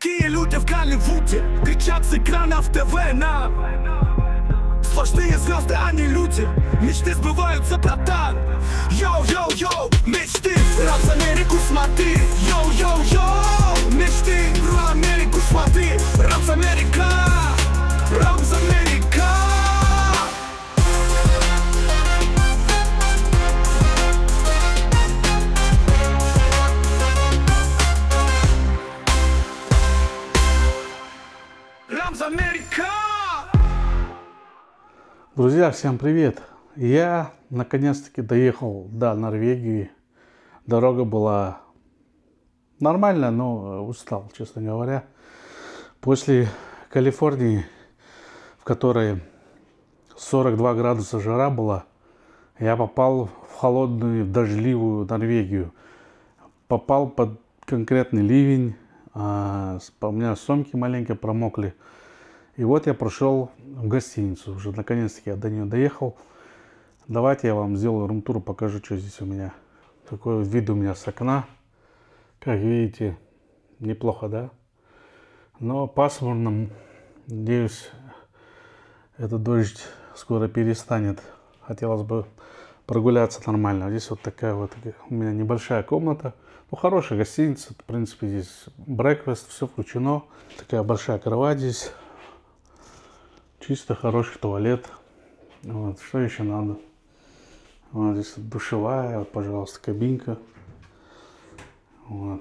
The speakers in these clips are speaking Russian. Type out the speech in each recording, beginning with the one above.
Такие люди в Голливуде кричат с экранов ТВ нам. Сплошные звезды, а не люди. Мечты сбываются, братан. Йоу-йоу-йоу, мечты. Рап за Америку смотри. Йоу-йоу-йоу, мечты. Про Америку смотри. Рап за Америка. Рап за Америка. Рап за Америка. Друзья, всем привет! Я наконец-таки доехал до Норвегии. Дорога была нормальная, но устал, честно говоря. После Калифорнии, в которой 42 градуса жара была, я попал в холодную, дождливую Норвегию. Попал под конкретный ливень. У меня сумки маленько промокли. И вот я прошел в гостиницу. Уже наконец-таки я до нее доехал. Давайте я вам сделаю рум-тур, покажу, что здесь у меня. Такой вот вид у меня с окна. Как видите, неплохо, да? Но пасмурно. Надеюсь, этот дождь скоро перестанет. Хотелось бы прогуляться нормально. Здесь вот такая вот у меня небольшая комната. Ну, хорошая гостиница. В принципе, здесь брекфаст, все включено. Такая большая кровать здесь. Чисто хороший туалет. Вот, что еще надо? Вот здесь душевая, вот, пожалуйста, кабинка. Вот.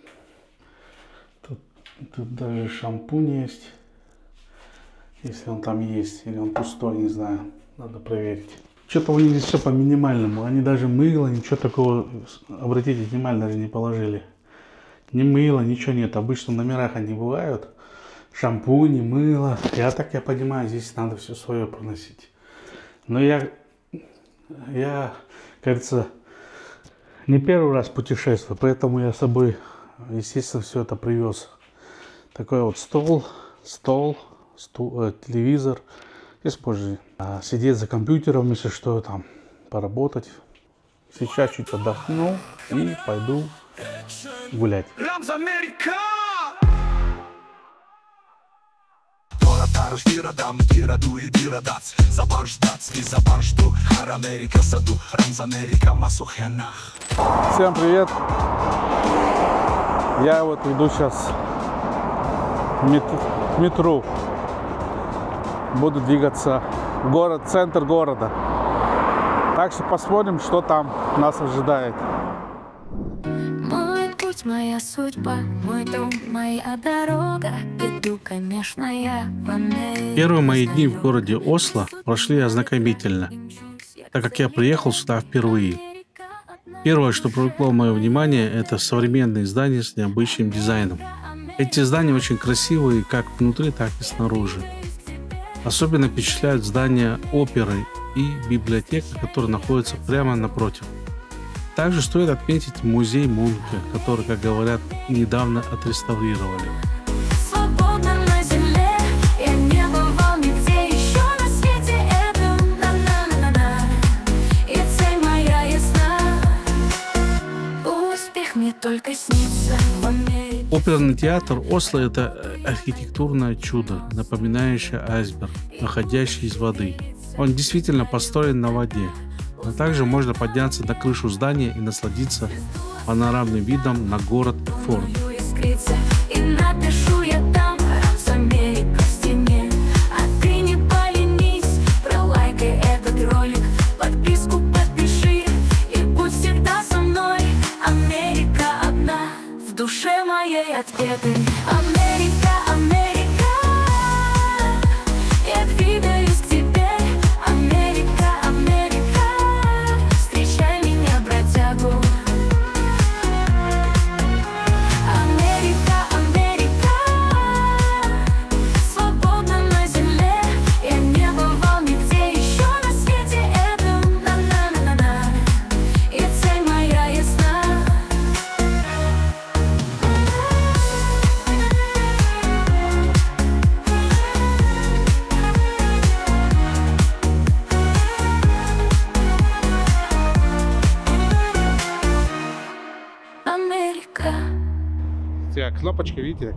Тут даже шампунь есть. Если он там есть. Или он пустой, не знаю. Надо проверить. Что-то у них здесь все по минимальному. Они даже мыло, ничего такого, обратите внимание, даже не положили. Ни мыла, ничего нет. Обычно в номерах они бывают. Шампуни, мыло. Я понимаю, здесь надо все свое проносить. Но я, как говорится, не первый раз путешествую, поэтому я с собой, естественно, все это привез. Такой вот стол, телевизор. Здесь позже сидеть за компьютером, если что, там, поработать. Сейчас чуть отдохну и пойду гулять. Всем привет! Я вот иду сейчас в метро. Буду двигаться в город, центр города. Так что посмотрим, что там нас ожидает. Мой путь, моя судьба, мой дом, моя дорога. Иду, конечно, я в Америку. Первые мои дни в городе Осло прошли ознакомительно, так как я приехал сюда впервые. Первое, что привлекло мое внимание, это современные здания с необычным дизайном. Эти здания очень красивые как внутри, так и снаружи. Особенно впечатляют здания оперы и библиотека, которая находится прямо напротив. Также стоит отметить музей Мунка, который, как говорят, недавно отреставрировали. Оперный театр Осло – это архитектурное чудо, напоминающее айсберг, выходящий из воды. Он действительно построен на воде, но также можно подняться на крышу здания и насладиться панорамным видом на город Форд. Ответы. Америка, Америка, я двигаюсь к тебе. Америка, Америка, встречай меня, бродягу. Америка, Америка, свободна на земле. Я не бывал нигде еще на свете этом. На-на-на-на-на, и цель моя ясна. такая кнопочка, видите?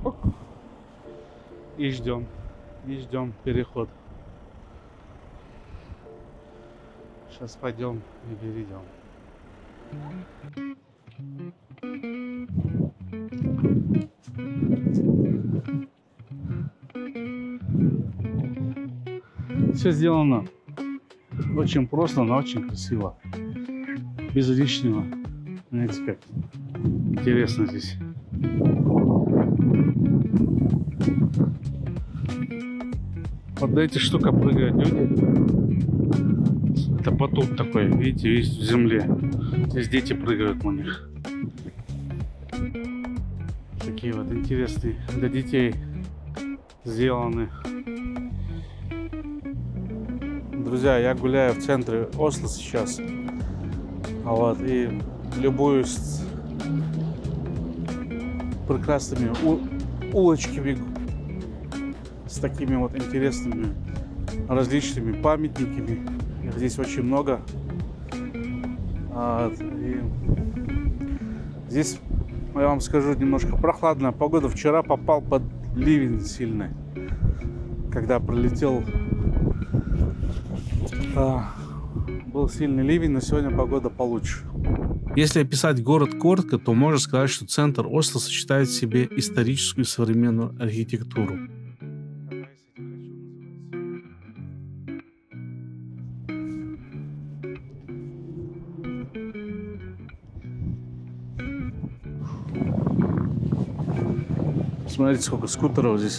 И ждем переход. Сейчас пойдем и перейдем. Все сделано очень просто, но очень красиво. Без лишнего. Знаете, как интересно здесь. Вот на эти штука прыгают люди. Это поток такой, видите, есть в земле. Здесь дети прыгают на них. Такие вот интересные для детей сделаны. Друзья, я гуляю в центре Осло сейчас. Вот, и любуюсь прекрасными улочками с такими вот интересными различными памятниками. Их здесь очень много. И здесь, я вам скажу, немножко прохладная погода. Вчера попал под ливень сильный, когда пролетел. Был сильный ливень, но сегодня погода получше. Если описать город коротко, то можно сказать, что центр Осло сочетает в себе историческую и современную архитектуру. Смотрите, сколько скутеров здесь.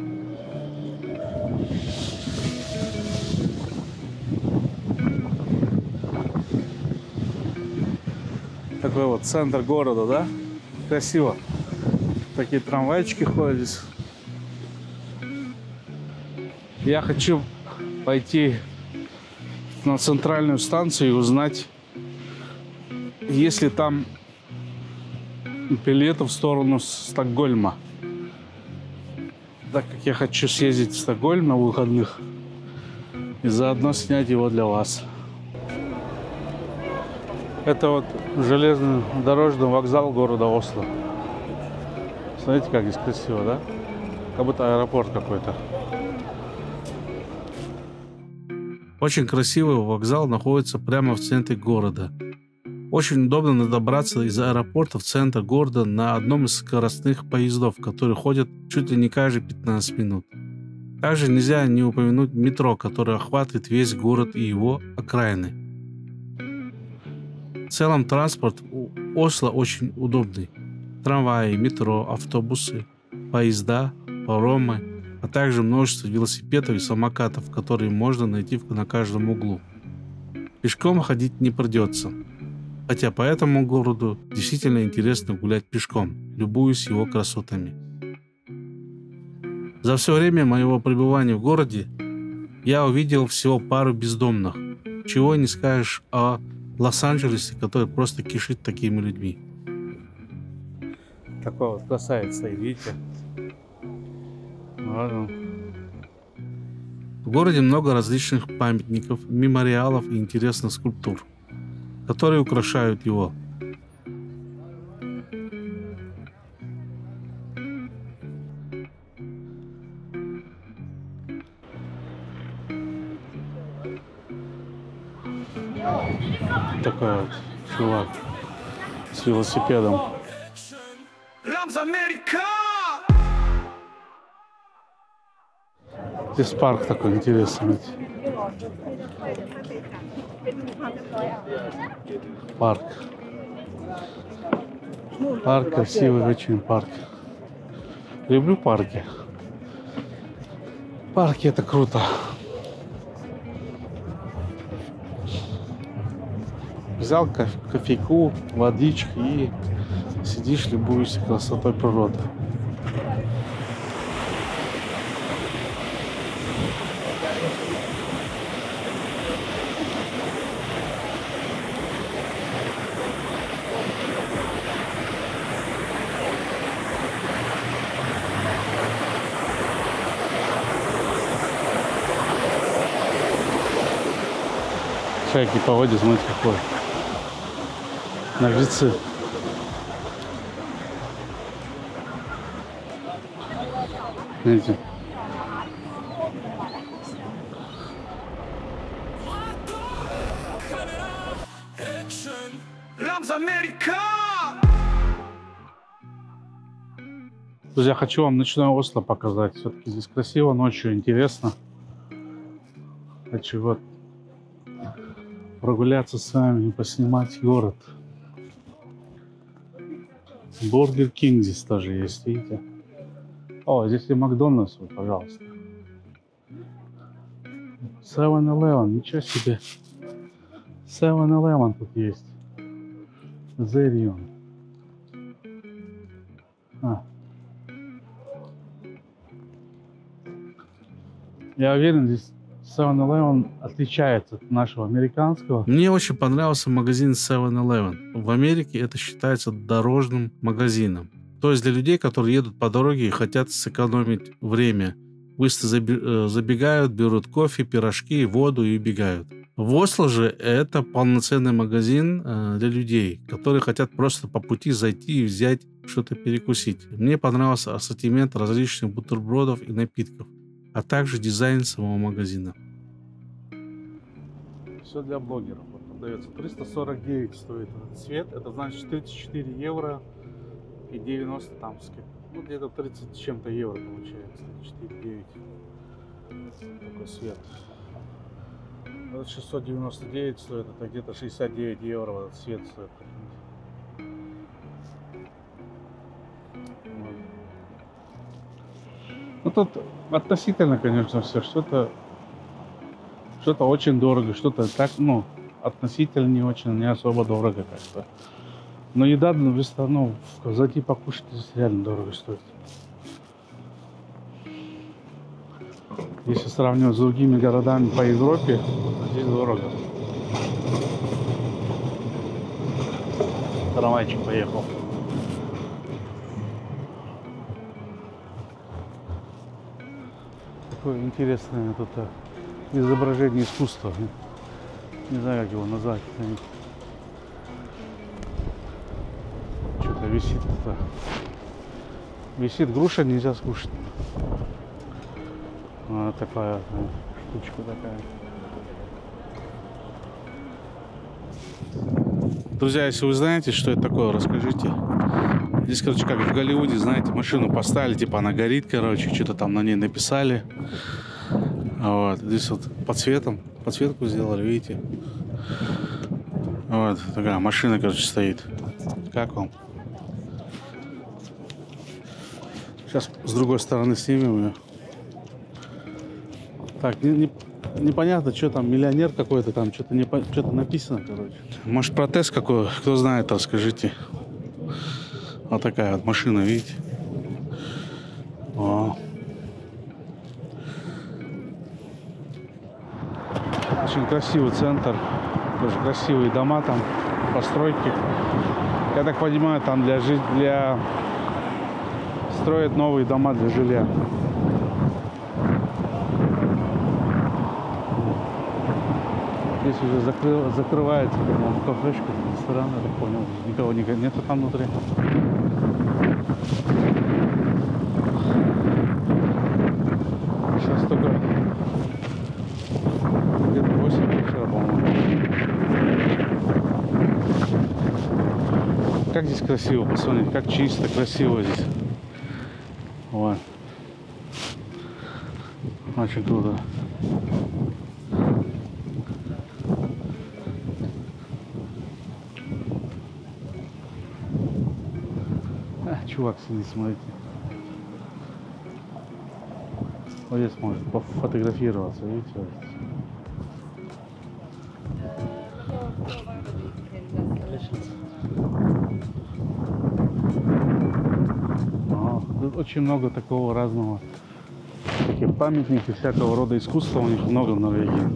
Такой вот центр города, да? Красиво. Такие трамвайчики ходят здесь. Я хочу пойти на центральную станцию и узнать, есть ли там билеты в сторону Стокгольма. Так как я хочу съездить в Стокгольм на выходных и заодно снять его для вас. Это вот железнодорожный вокзал города Осло. Смотрите, как здесь красиво, да? Как будто аэропорт какой-то. Очень красивый вокзал находится прямо в центре города. Очень удобно добраться из аэропорта в центр города на одном из скоростных поездов, которые ходят чуть ли не каждые 15 минут. Также нельзя не упомянуть метро, которое охватывает весь город и его окраины. В целом транспорт у Осло очень удобный. Трамваи, метро, автобусы, поезда, паромы, а также множество велосипедов и самокатов, которые можно найти на каждом углу. Пешком ходить не придется. Хотя по этому городу действительно интересно гулять пешком, любуясь его красотами. За все время моего пребывания в городе я увидел всего пару бездомных. Чего не скажешь о Лос-Анджелесе, который просто кишит такими людьми. Такой вот красавец стоит, видите? Ладно. В городе много различных памятников, мемориалов и интересных скульптур, которые украшают его. Такой вот чувак с велосипедом. Здесь парк такой интересный. Парк. Парк красивый, очень парк. Люблю парки. Парки — это круто. Взял кофейку, водички и сидишь, любуешься красотой природы. Шайки по воде, смотрите, какой. Наглецы. Видите? Америка! Друзья, хочу вам ночное Осло показать. Все-таки здесь красиво, ночью интересно. Хочу вот прогуляться с вами и поснимать город. Бургер Кинг здесь тоже есть, видите? О, здесь и Макдональдс, вот, пожалуйста. 7-Eleven, ничего себе. 7-Eleven тут есть. Зерион. Я уверен, здесь 7-Eleven отличается от нашего американского. Мне очень понравился магазин 7-Eleven. В Америке это считается дорожным магазином. То есть для людей, которые едут по дороге и хотят сэкономить время. Быстро забегают, берут кофе, пирожки, воду и убегают. В Осло же это полноценный магазин для людей, которые хотят просто по пути зайти и взять что-то перекусить. Мне понравился ассортимент различных бутербродов и напитков, а также дизайн самого магазина. Все для блогеров. Вот продается 349 стоит этот цвет. Это значит 34 евро и 90 там, ну где-то 30 с чем-то евро получается. 34,9. Такой цвет. Вот 699 стоит, это где-то 69 евро этот цвет стоит. Вот. Ну тут относительно, конечно, все. Что-то очень дорого, что-то так, ну, относительно не очень, не особо дорого как-то. Но еда в ресторан, зайти покушать здесь реально дорого стоит. Если сравнивать с другими городами по Европе, здесь дорого. Трамвайчик поехал. Такое интересное тут изображение искусства. Не знаю, как его назвать. Что-то висит. Висит груша, нельзя скушать. Вот такая штучка такая. Друзья, если вы знаете, что это такое, расскажите. Здесь, короче, как в Голливуде, знаете, машину поставили, типа она горит, короче, что-то там на ней написали. Вот, здесь вот подсветку сделали, видите. Вот, такая машина, короче, стоит. Как вам? Сейчас с другой стороны снимем ее. Так, непонятно, что там, миллионер какой-то там, что-то написано, короче. Может, протест какой, кто знает, расскажите. Вот такая вот машина, видите? О. Очень красивый центр, тоже красивые дома там, постройки. Я так понимаю, там строят новые дома для жилья. Здесь уже закрывается, по-моему, кафешка, ресторан, я так понял. Никого нету там внутри. Сейчас только где-то 8 вечера, по-моему. Как здесь красиво, посмотрите, как чисто, красиво здесь. Вот. Очень круто. Чувак сидит, смотрите. Вот здесь может пофотографироваться, видите? Тут очень много такого разного. Таких памятников, всякого рода искусства у них много в Норвегии.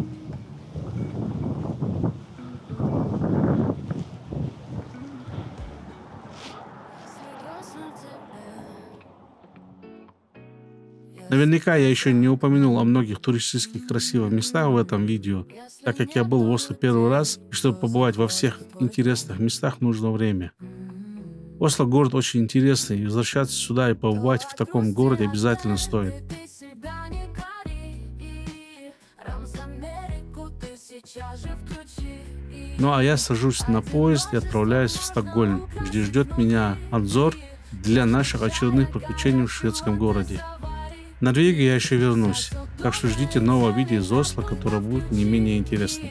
Наверняка я еще не упомянул о многих туристических красивых местах в этом видео, так как я был в Осло первый раз, и чтобы побывать во всех интересных местах, нужно время. Осло город очень интересный, и возвращаться сюда и побывать в таком городе обязательно стоит. Ну а я сажусь на поезд и отправляюсь в Стокгольм, где ждет меня обзор для наших очередных приключений в шведском городе. В Норвегию я еще вернусь, так что ждите нового видео из Осло, которое будет не менее интересным.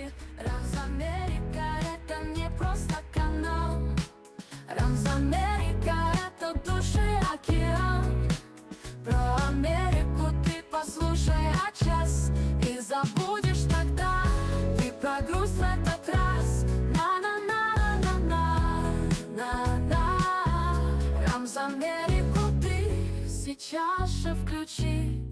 Забудешь тогда, ты про грусть в этот раз. На-на-на-на-на-на. Рамз Америку ты сейчас же включи.